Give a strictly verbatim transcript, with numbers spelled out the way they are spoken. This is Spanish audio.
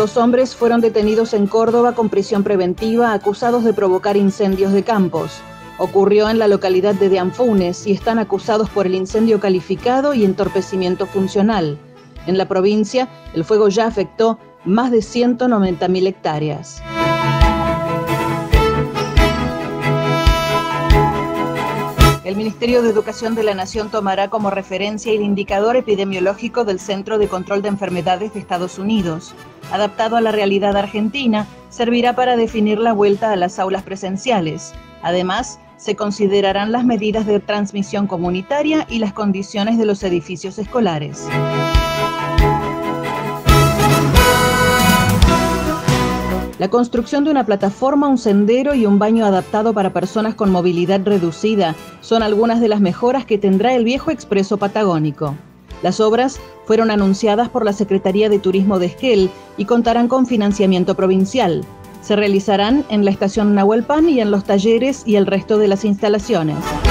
Dos hombres fueron detenidos en Córdoba con prisión preventiva acusados de provocar incendios de campos. Ocurrió en la localidad de Dianfunes y están acusados por el incendio calificado y entorpecimiento funcional. En la provincia, el fuego ya afectó más de ciento noventa mil hectáreas. El Ministerio de Educación de la Nación tomará como referencia el indicador epidemiológico del Centro de Control de Enfermedades de Estados Unidos. Adaptado a la realidad argentina, servirá para definir la vuelta a las aulas presenciales. Además, se considerarán las medidas de transmisión comunitaria y las condiciones de los edificios escolares. La construcción de una plataforma, un sendero y un baño adaptado para personas con movilidad reducida son algunas de las mejoras que tendrá el viejo expreso patagónico. Las obras fueron anunciadas por la Secretaría de Turismo de Esquel y contarán con financiamiento provincial. Se realizarán en la estación Nahuel Pan y en los talleres y el resto de las instalaciones.